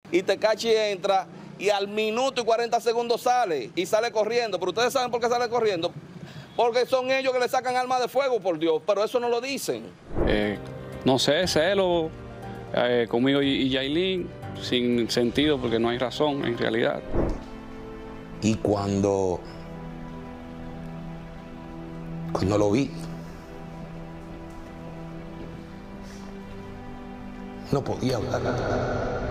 Y Tekashi entra y al minuto y 40 segundos sale corriendo. Pero ustedes saben por qué sale corriendo. Porque son ellos que le sacan armas de fuego, por Dios, pero eso no lo dicen. No sé, celo conmigo y Yailin, sin sentido, porque no hay razón en realidad. Y cuando lo vi, no podía hablar.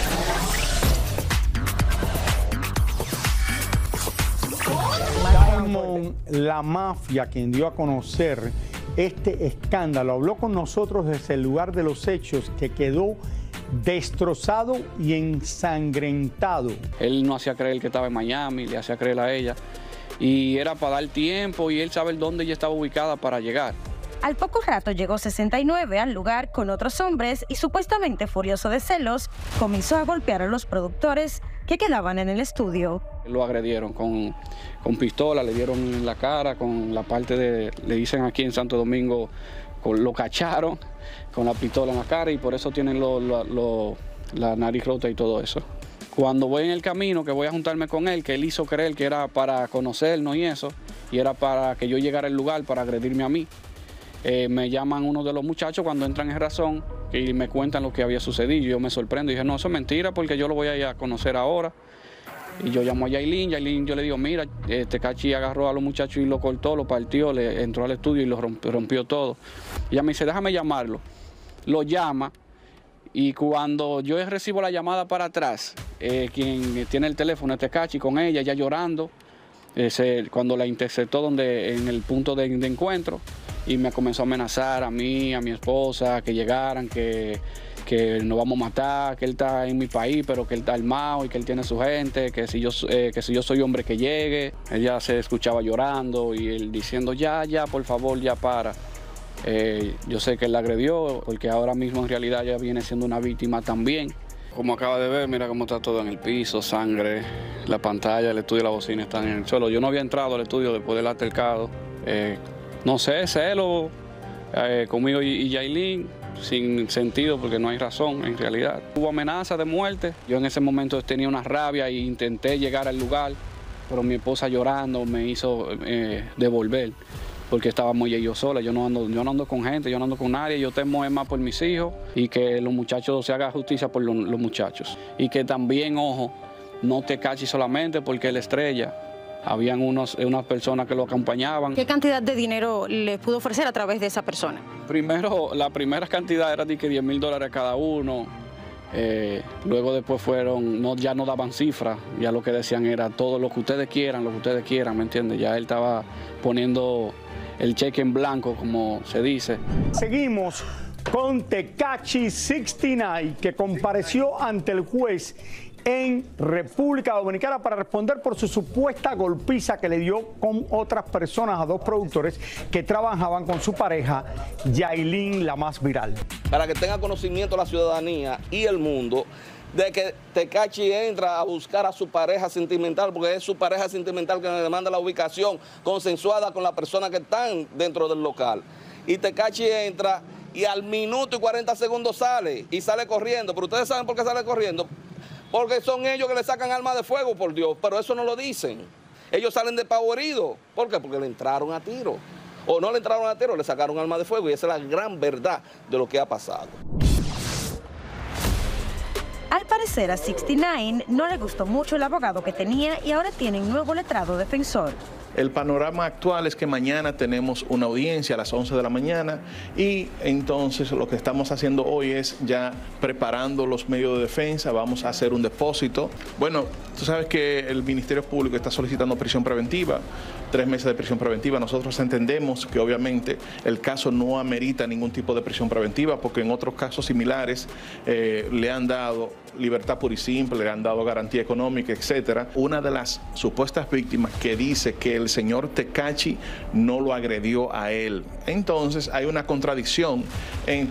Diamond, la mafia, quien dio a conocer este escándalo, habló con nosotros desde el lugar de los hechos, que quedó destrozado y ensangrentado. Él no hacía creer que estaba en Miami, le hacía creer a ella, y era para dar tiempo y él saber dónde ella estaba ubicada para llegar. Al poco rato llegó 69 al lugar con otros hombres y, supuestamente furioso de celos, comenzó a golpear a los productores que quedaban en el estudio. Lo agredieron con pistola, le dieron en la cara, con la parte de, le dicen aquí en Santo Domingo, lo cacharon con la pistola en la cara, y por eso tienen la nariz rota y todo eso. Cuando voy en el camino, que voy a juntarme con él, que él hizo creer que era para conocernos y eso, y era para que yo llegara al lugar para agredirme a mí. Me llaman uno de los muchachos cuando entran en razón y me cuentan lo que había sucedido. Yo me sorprendo y dije, no, eso es mentira, porque yo lo voy a ir a conocer ahora. Y yo llamo a Yailin, yo le digo, mira, Tekashi agarró a los muchachos y lo cortó, lo partió, le entró al estudio y lo rompió todo. Y ella me dice, déjame llamarlo. Lo llama, y cuando yo recibo la llamada para atrás, quien tiene el teléfono es Tekashi con ella llorando, cuando la interceptó en el punto de encuentro, y me comenzó a amenazar a mí, a mi esposa, que llegaran, que nos vamos a matar, que él está en mi país, pero que él está armado y que él tiene su gente, que si yo soy hombre que llegue. Ella se escuchaba llorando y él diciendo, ya, por favor, ya para. Yo sé que él la agredió, porque ahora mismo en realidad ella viene siendo una víctima también. Como acaba de ver, mira cómo está todo en el piso, sangre, la pantalla, el estudio y la bocina están en el suelo. Yo no había entrado al estudio después del altercado. No sé, celo conmigo y Yailin, sin sentido, porque no hay razón en realidad. Hubo amenaza de muerte. Yo en ese momento tenía una rabia e intenté llegar al lugar, pero mi esposa llorando me hizo devolver, porque estaba muy yo sola. Yo no ando con gente, yo no ando con nadie. Yo temo más por mis hijos y que los muchachos se haga justicia por los muchachos. Y que también, ojo, no Tekashi solamente, porque él estrella. Habían unas personas que lo acompañaban. ¿Qué cantidad de dinero les pudo ofrecer a través de esa persona? Primero, la primera cantidad era de que $10,000 cada uno. Luego fueron, ya no daban cifras, ya lo que decían era todo lo que ustedes quieran, ¿me entiendes? Ya él estaba poniendo el cheque en blanco, como se dice. Seguimos con Tekashi 69, que compareció ante el juez en República Dominicana para responder por su supuesta golpiza que le dio con otras personas a dos productores que trabajaban con su pareja, Yailin, la más viral. Para que tenga conocimiento la ciudadanía y el mundo de que Tekashi entra a buscar a su pareja sentimental, porque es su pareja sentimental que le demanda la ubicación consensuada con las personas que están dentro del local. Y Tekashi entra y al minuto y 40 segundos sale corriendo. Pero ustedes saben por qué sale corriendo. Porque son ellos que le sacan armas de fuego, por Dios, pero eso no lo dicen. Ellos salen despavoridos. ¿Por qué? Porque le entraron a tiro. O no le entraron a tiro, le sacaron armas de fuego, y esa es la gran verdad de lo que ha pasado. Al parecer a 69 no le gustó mucho el abogado que tenía y ahora tiene un nuevo letrado defensor. El panorama actual es que mañana tenemos una audiencia a las 11 de la mañana, y entonces lo que estamos haciendo hoy es ya preparando los medios de defensa. Vamos a hacer un depósito. Bueno, tú sabes que el Ministerio Público está solicitando prisión preventiva, 3 meses de prisión preventiva. Nosotros entendemos que obviamente el caso no amerita ningún tipo de prisión preventiva, porque en otros casos similares le han dado libertad pura y simple, le han dado garantía económica, etcétera. Una de las supuestas víctimas que dice que el señor Tekashi no lo agredió a él. Entonces hay una contradicción entre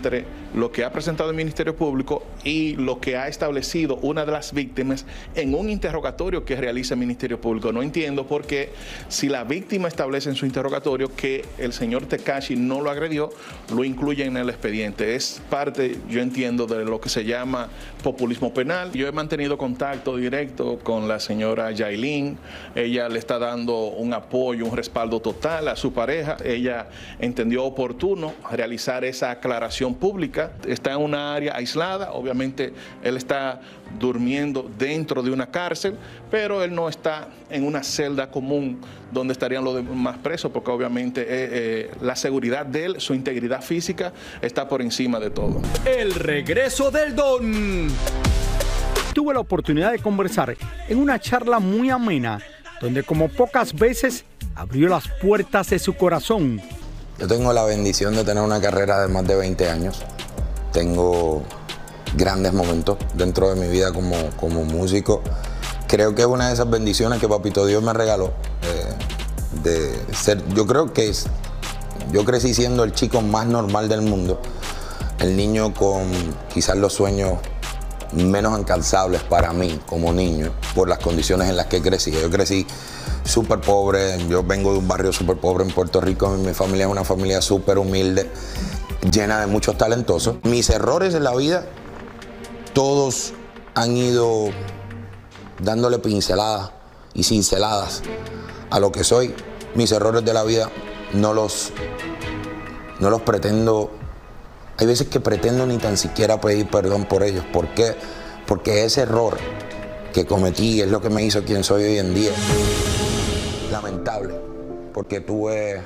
lo que ha presentado el Ministerio Público y lo que ha establecido una de las víctimas en un interrogatorio que realiza el Ministerio Público. No entiendo por qué, si la víctima establece en su interrogatorio que el señor Tekashi no lo agredió, lo incluye en el expediente. Es parte, yo entiendo, de lo que se llama populismo penal. Yo he mantenido contacto directo con la señora Yailin. Ella le está dando un apoyo, un respaldo total a su pareja. Ella entendió oportuno realizar esa aclaración pública. Está en una área aislada. Obviamente él está durmiendo dentro de una cárcel, pero él no está en una celda común donde estarían los demás presos, porque obviamente la seguridad de él, su integridad física, está por encima de todo. El regreso del Don. Tuve la oportunidad de conversar en una charla muy amena, donde como pocas veces abrió las puertas de su corazón. Yo tengo la bendición de tener una carrera de más de 20 años. Tengo grandes momentos dentro de mi vida como músico. Creo que es una de esas bendiciones que Papito Dios me regaló. De ser, yo crecí siendo el chico más normal del mundo. El niño con quizás los sueños menos alcanzables para mí como niño, por las condiciones en las que crecí. Yo crecí súper pobre, yo vengo de un barrio súper pobre en Puerto Rico, mi familia es una familia súper humilde, llena de muchos talentosos. Mis errores en la vida, todos han ido dándole pinceladas y cinceladas a lo que soy. Mis errores de la vida no los pretendo. Hay veces que pretendo ni tan siquiera pedir perdón por ellos. ¿Por qué? Porque ese error que cometí es lo que me hizo quien soy hoy en día. Lamentable, porque tuve,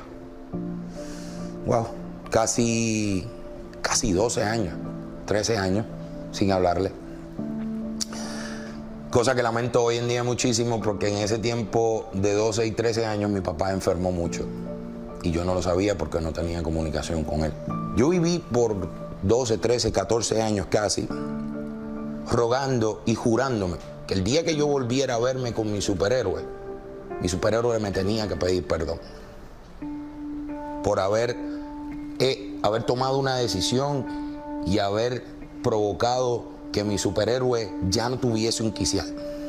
casi 12 años, 13 años sin hablarle. Cosa que lamento hoy en día muchísimo, porque en ese tiempo de 12 y 13 años mi papá enfermó mucho. Y yo no lo sabía porque no tenía comunicación con él. Yo viví por 12, 13, 14 años casi, rogando y jurándome que el día que yo volviera a verme con mi superhéroe me tenía que pedir perdón. Por haber tomado una decisión y haber provocado que mi superhéroe ya no tuviese un quicial.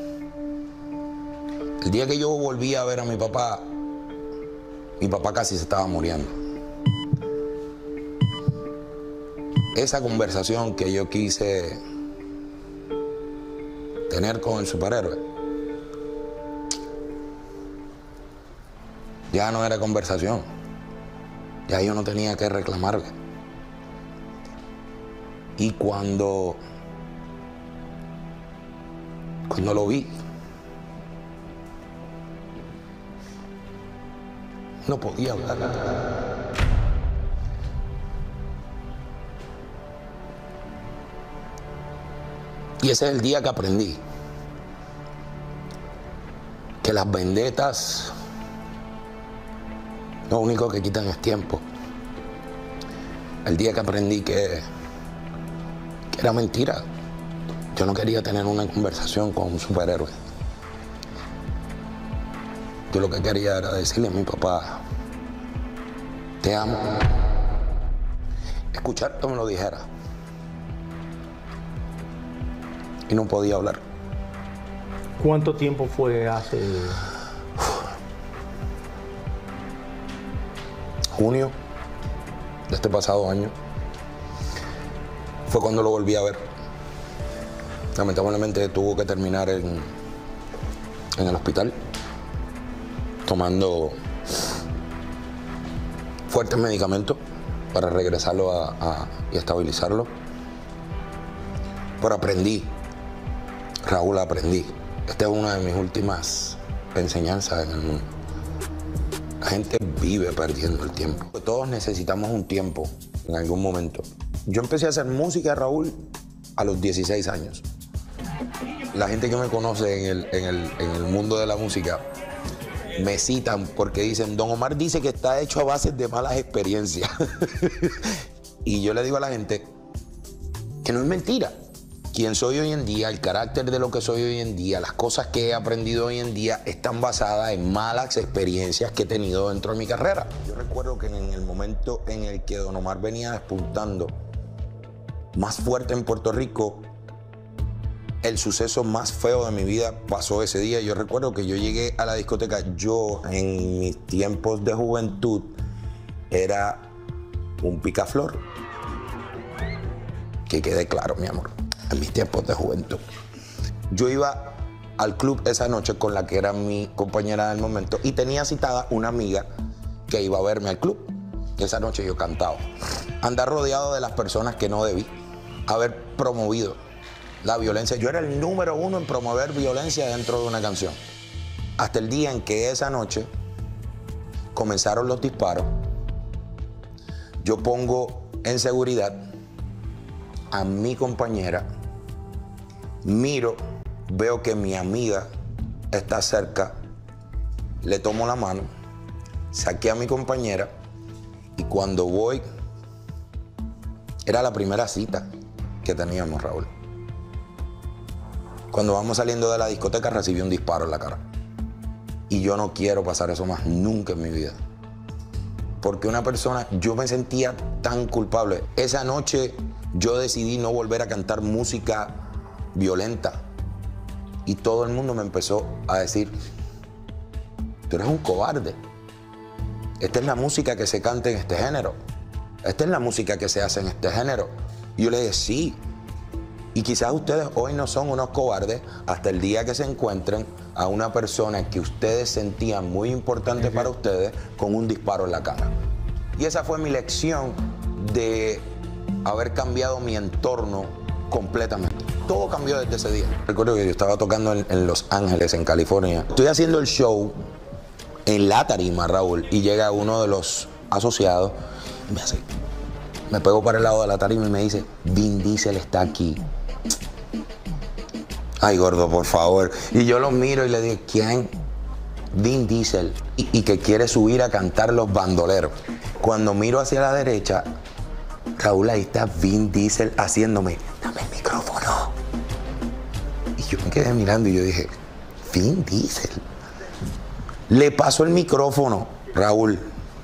El día que yo volví a ver a mi papá casi se estaba muriendo. Esa conversación que yo quise tener con el superhéroe ya no era conversación. Ya yo no tenía que reclamarle. Y cuando lo vi, no podía hablar. Y ese es el día que aprendí que las vendetas lo único que quitan es tiempo. El día que aprendí que era mentira. Yo no quería tener una conversación con un superhéroe. Yo lo que quería era decirle a mi papá, te amo. Escuchar que me lo dijera. Y no podía hablar. ¿Cuánto tiempo fue hace? Junio de este pasado año fue cuando lo volví a ver. Lamentablemente tuvo que terminar en el hospital tomando fuertes medicamentos para regresarlo y estabilizarlo. Pero aprendí, Raúl, aprendí. Esta es una de mis últimas enseñanzas en el mundo. La gente vive perdiendo el tiempo. Todos necesitamos un tiempo en algún momento. Yo empecé a hacer música, Raúl, a los 16 años. La gente que me conoce en el mundo de la música me citan porque dicen, Don Omar dice que está hecho a base de malas experiencias. Y yo le digo a la gente que no es mentira. Quien soy hoy en día, el carácter de lo que soy hoy en día, las cosas que he aprendido hoy en día están basadas en malas experiencias que he tenido dentro de mi carrera. Yo recuerdo que en el momento en el que Don Omar venía despuntando, más fuerte en Puerto Rico, el suceso más feo de mi vida pasó ese día. Yo recuerdo que yo llegué a la discoteca, yo en mis tiempos de juventud era un picaflor. Que quede claro, mi amor, en mis tiempos de juventud. Yo iba al club esa noche con la que era mi compañera del momento y tenía citada una amiga que iba a verme al club. Esa noche yo cantaba. Andar rodeado de las personas que no debí haber promovido la violencia. Yo era el número 1 en promover violencia dentro de una canción. Hasta el día en que esa noche comenzaron los disparos, yo pongo en seguridad a mi compañera, miro, veo que mi amiga está cerca, le tomo la mano, saqué a mi compañera y cuando voy, era la primera cita que teníamos, Raúl. Cuando vamos saliendo de la discoteca recibí un disparo en la cara. Y yo no quiero pasar eso más nunca en mi vida. Porque una persona, yo me sentía tan culpable. Esa noche yo decidí no volver a cantar música violenta. Y todo el mundo me empezó a decir, tú eres un cobarde. Esta es la música que se canta en este género. Esta es la música que se hace en este género. Y yo le dije, sí. Y quizás ustedes hoy no son unos cobardes hasta el día que se encuentren a una persona que ustedes sentían muy importante para ustedes con un disparo en la cara. Y esa fue mi lección de haber cambiado mi entorno completamente. Todo cambió desde ese día. Recuerdo que yo estaba tocando en Los Ángeles, en California. Estoy haciendo el show en la tarima, Raúl, y llega uno de los asociados y me hace, me pego para el lado de la tarima y me dice, Vin Diesel está aquí. Ay, gordo, por favor. Y yo lo miro y le digo, ¿quién? Vin Diesel. Y que quiere subir a cantar Los Bandoleros. Cuando miro hacia la derecha, Raúl, ahí está Vin Diesel haciéndome, dame el micrófono. Y yo me quedé mirando y yo dije, Vin Diesel. Le paso el micrófono, Raúl.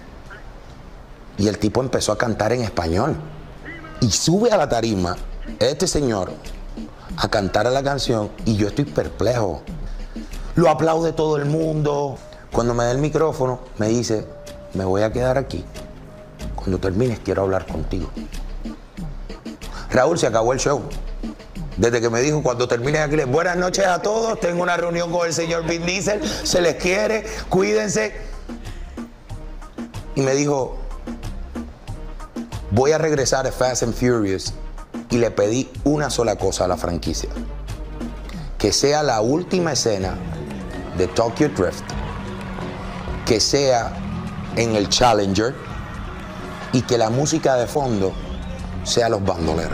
Y el tipo empezó a cantar en español. Y sube a la tarima este señor a cantar la canción y yo estoy perplejo. Lo aplaude todo el mundo. Cuando me da el micrófono, me dice, me voy a quedar aquí. Cuando termines, quiero hablar contigo. Raúl, se acabó el show. Desde que me dijo, cuando termines aquí, buenas noches a todos, tengo una reunión con el señor Vin Diesel, se les quiere, cuídense. Y me dijo, voy a regresar a Fast and Furious y le pedí una sola cosa a la franquicia. Que sea la última escena de Tokyo Drift, que sea en el Challenger y que la música de fondo sea Los Bandoleros.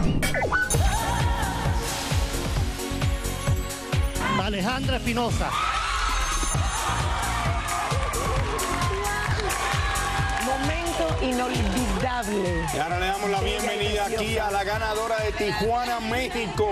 Alejandra Espinosa. Momento inolvidable. Y ahora le damos la bienvenida aquí a la ganadora de Tijuana, México.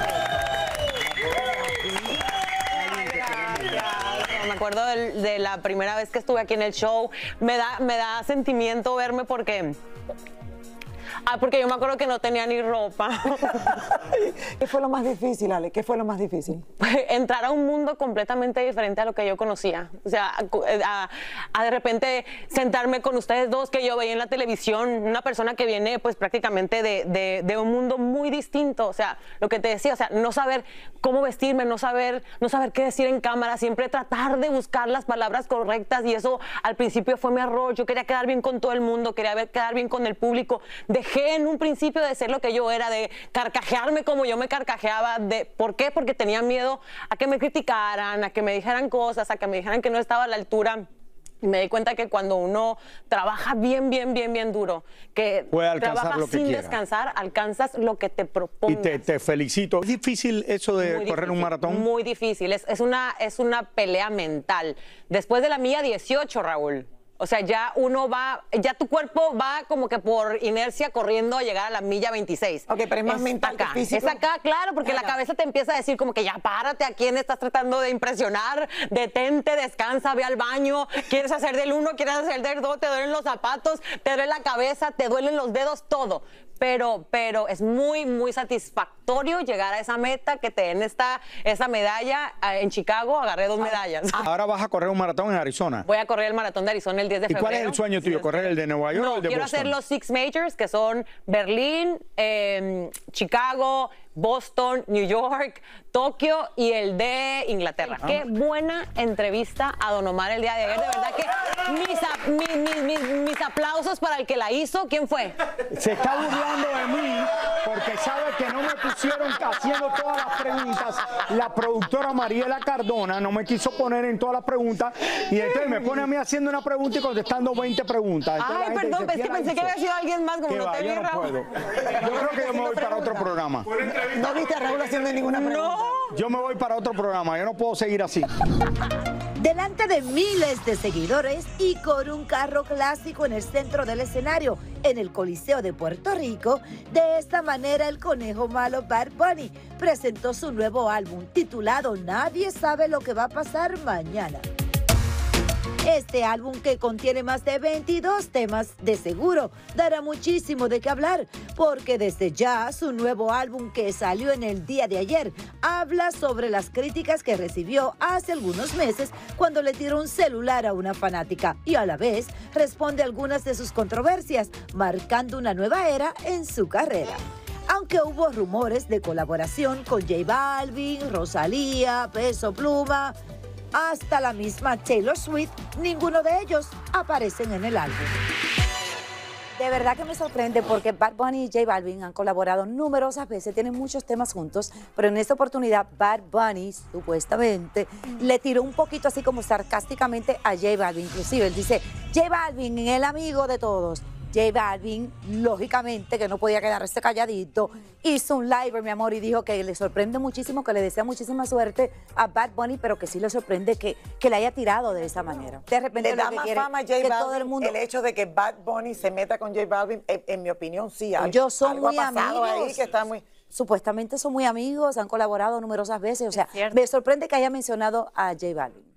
Me acuerdo de la primera vez que estuve aquí en el show. Me da sentimiento verme porque yo me acuerdo que no tenía ni ropa. ¿Qué fue lo más difícil, Ale? ¿Qué fue lo más difícil? Entrar a un mundo completamente diferente a lo que yo conocía. O sea, a de repente sentarme con ustedes dos que yo veía en la televisión, una persona que viene pues prácticamente de un mundo muy distinto. O sea, lo que te decía, o sea, no saber cómo vestirme, no saber qué decir en cámara, siempre tratar de buscar las palabras correctas, y eso al principio fue mi error. Yo quería quedar bien con todo el mundo, quería quedar bien con el público. Dejé en un principio de ser lo que yo era, de carcajearme como yo me carcajeaba. ¿Por qué? Porque tenía miedo a que me criticaran, a que me dijeran cosas, a que me dijeran que no estaba a la altura. Y me di cuenta que cuando uno trabaja bien duro, que trabaja sin descansar, alcanzas lo que te propongas. Y te felicito. ¿Es difícil eso de correr un maratón? Muy difícil. Es una pelea mental. Después de la milla 18, Raúl, o sea, ya tu cuerpo va como que por inercia corriendo a llegar a la milla 26. Ok, pero es más mental que físico. Es acá, claro, porque la cabeza te empieza a decir como que ya párate, ¿a quién estás tratando de impresionar? Detente, descansa, ve al baño, quieres hacer del 1, quieres hacer del 2, te duelen los zapatos, te duele la cabeza, te duelen los dedos, todo. pero es muy, muy satisfactorio llegar a esa meta, que te den esa medalla. En Chicago agarré 2 medallas. Ahora vas a correr un maratón en Arizona. Voy a correr el maratón de Arizona el 10 de ¿Y febrero. cuál es el sueño tuyo? ¿Correr el de Nueva York o el de quiero Boston? hacer los 6 majors, que son Berlín, Chicago, Boston, New York, Tokio y el de Inglaterra. Qué buena entrevista a Don Omar el día de ayer. De verdad que mis aplausos para el que la hizo. ¿Quién fue? Se está burlando de mí porque sabe que no me pusieron haciendo todas las preguntas. La productora Mariela Cardona no me quiso poner en todas las preguntas y entonces me pone a mí haciendo una pregunta y contestando 20 preguntas. Entonces Ay, perdón, es que pensé que había sido alguien más, como no te vi, yo no Raúl. puedo. Yo creo que yo me voy para otro programa. ¿No viste a Raúl haciendo ninguna pregunta? No. Yo me voy para otro programa. Yo no puedo seguir así. Delante de miles de seguidores y con un carro clásico en el centro del escenario, en el Coliseo de Puerto Rico, de esta manera el conejo malo Bad Bunny presentó su nuevo álbum titulado Nadie sabe lo que va a pasar mañana. Este álbum, que contiene más de 22 temas, de seguro dará muchísimo de qué hablar, porque desde ya su nuevo álbum, que salió en el día de ayer, habla sobre las críticas que recibió hace algunos meses cuando le tiró un celular a una fanática, y a la vez responde a algunas de sus controversias, marcando una nueva era en su carrera. Aunque hubo rumores de colaboración con J Balvin, Rosalía, Peso Pluma, hasta la misma Taylor Swift, ninguno de ellos aparecen en el álbum. De verdad que me sorprende porque Bad Bunny y J Balvin han colaborado numerosas veces, tienen muchos temas juntos, pero en esta oportunidad Bad Bunny supuestamente le tiró un poquito así como sarcásticamente a J Balvin. Inclusive él dice, J Balvin, el amigo de todos. J Balvin, lógicamente, que no podía quedarse calladito, hizo un live, mi amor, y dijo que le sorprende muchísimo, que le desea muchísima suerte a Bad Bunny, pero que sí le sorprende que le haya tirado de esa manera. De repente le da más fama a J Balvin el hecho de que Bad Bunny se meta con J Balvin, en mi opinión, sí. Ellos son muy amigos. Ahí que está muy... Supuestamente son muy amigos, han colaborado numerosas veces, o sea, me sorprende que haya mencionado a J Balvin.